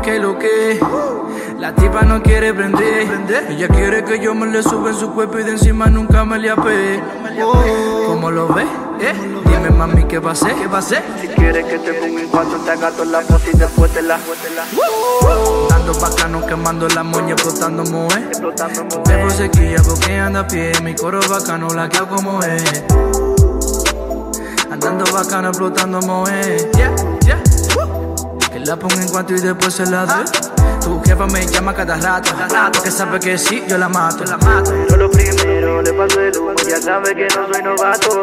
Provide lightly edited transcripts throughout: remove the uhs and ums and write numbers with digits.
que lo que la tipa no quiere prender. Ella quiere que yo me le suba en su cuerpo y de encima nunca me le apegue. ¿Cómo lo ves? Dime mami, ¿qué va a hacer? Si quieres que te ponga en cuatro, te agato la foto y después te la. Dando bacano, quemando la moña, explotando moe. Dejo sequilla porque anda a pie. Mi coro bacano, laqueado como es. Andando bacano, explotando moe. Que la ponga en cuatro y después se la dé. Tu jefa me llama cada rato, porque sabe que sí, yo la mato. Pero lo primero le paso el humo, ya sabe que no soy novato.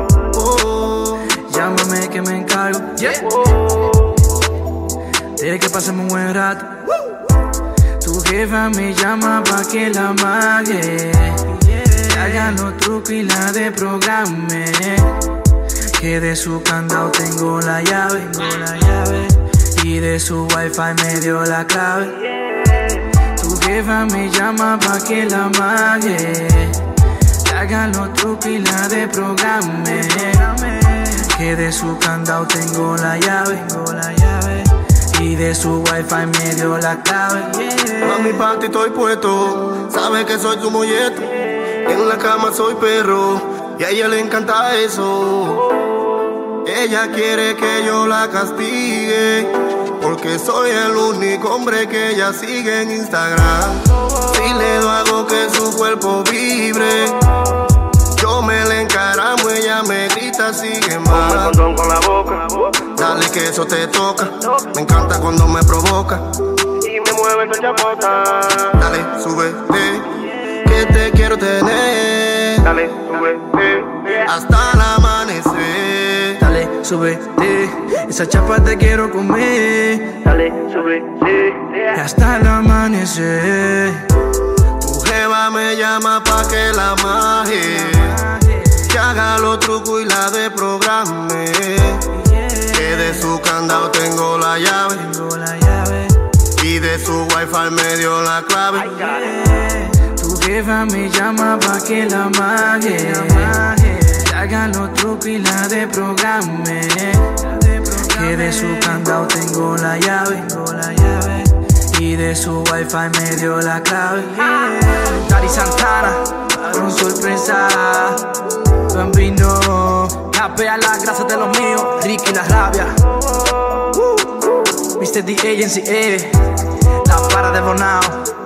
Llámame que me encargo. Dile que pasemos un buen rato. Tu jefa me llama pa' que la mague. Que haga los trucos y la desprograme. Que de su candado tengo la llave. Y de su wifi me dio la clave. Tu jefa me llama pa' que la mague. Que haga los trucos y la desprograme. Que de su candado tengo la llave. Y de su wifi me dio la clave. Mami, pa' ti estoy puesto. Sabe que soy tu molleto. En la cama soy perro. Y a ella le encanta eso. Ella quiere que yo la castigue, porque soy el único hombre que ella sigue en Instagram. Si le doy algo que su cuerpo vibre, yo me le encaramo, ella me grita, sigue más. Ponme condón con la boca. Dale que eso te toca. Me encanta cuando me provoca. Y me mueve esa chapota. Dale, súbete, que te quiero tener. Dale, súbete. Hasta el amanecer. Dale, súbete, esa chapa te quiero comer. Dale, súbete. Hasta el amanecer. Tu jeva me llama pa' que la maje, que haga los trucos y la desprograme. Que de su candado tengo la llave. Y de su wifi me dio la clave. Tu jefa me llama pa' que la mague. Que haga los trucos y la desprograme. Que de su candado tengo la llave. Y de su wifi me dio la clave. Dari Santana, con sorpresa. Bambino, capea la grasa de los míos. Ricky la rabia. Mr. The Agency, la para de Bonao.